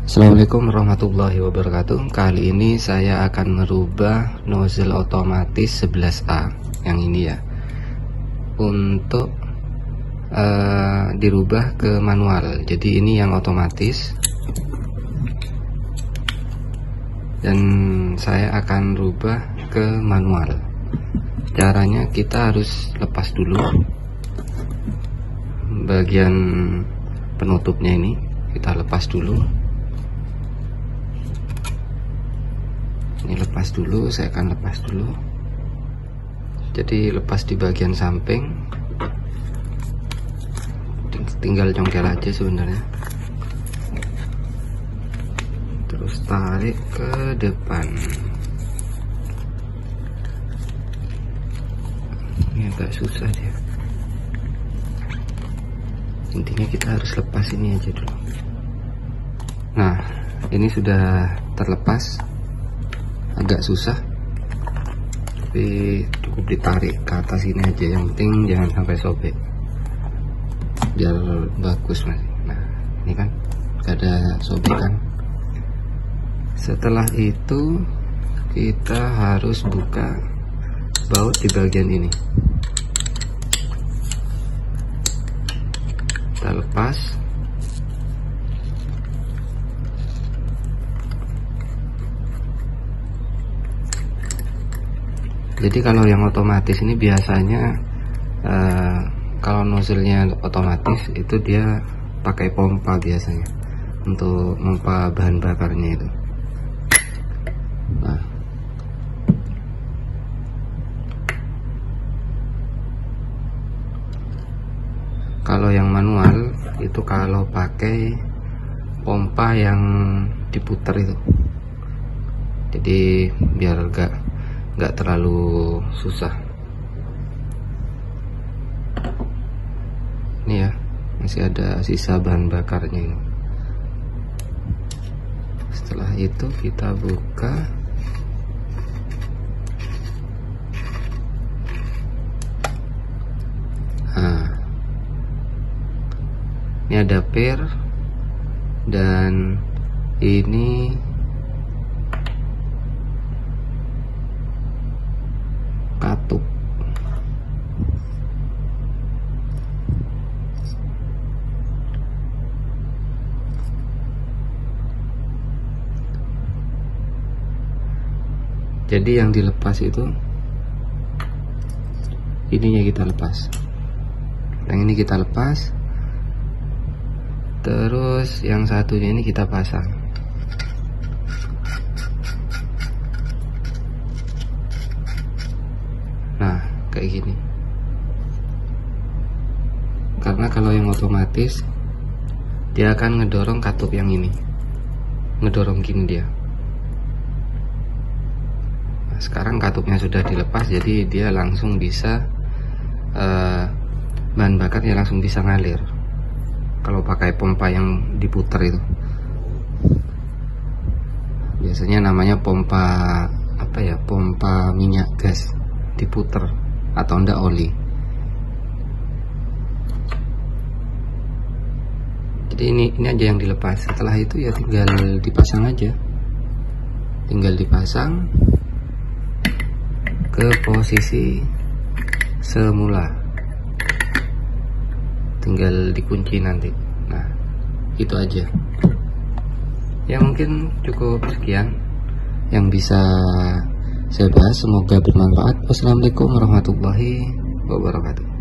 Assalamualaikum warahmatullahi wabarakatuh. Kali ini saya akan merubah nozzle otomatis 11A yang ini ya, untuk dirubah ke manual. Jadi ini yang otomatis, dan saya akan rubah ke manual. Caranya kita harus lepas dulu bagian penutupnya, ini kita lepas dulu. Ini lepas dulu, saya akan lepas dulu. Jadi lepas di bagian samping, tinggal congkel aja sebenarnya. Terus tarik ke depan. Ini agak susah dia. Intinya kita harus lepas ini aja dulu. Nah, ini sudah terlepas. Agak susah, tapi cukup ditarik ke atas ini aja. Yang penting jangan sampai sobek, biar bagus mas. Nah, ini kan gak ada sobekan. Setelah itu kita harus buka baut di bagian ini. Kita lepas. Jadi kalau yang otomatis ini biasanya kalau nozzle-nya otomatis itu dia pakai pompa biasanya untuk memompa bahan bakarnya itu. Nah, kalau yang manual itu kalau pakai pompa yang diputar itu, jadi biar nggak terlalu susah. Ini ya, masih ada sisa bahan bakarnya ini. Setelah itu kita buka. Nah, ini ada per, dan ini katup. Jadi yang dilepas itu ininya kita lepas, yang ini kita lepas, terus yang satunya ini kita pasang. Nah, kayak gini. Karena kalau yang otomatis dia akan ngedorong katup yang ini, ngedorong gini dia. Nah, sekarang katupnya sudah dilepas, jadi dia langsung bisa bahan bakarnya langsung bisa ngalir. Kalau pakai pompa yang diputar itu, biasanya namanya pompa apa ya, pompa minyak gas diputer atau enggak oli. Jadi ini aja yang dilepas. Setelah itu ya tinggal dipasang aja, tinggal dipasang ke posisi semula, tinggal dikunci nanti. Nah, itu aja ya. Mungkin cukup sekian yang bisa saya bahas, semoga bermanfaat. Wassalamualaikum warahmatullahi wabarakatuh.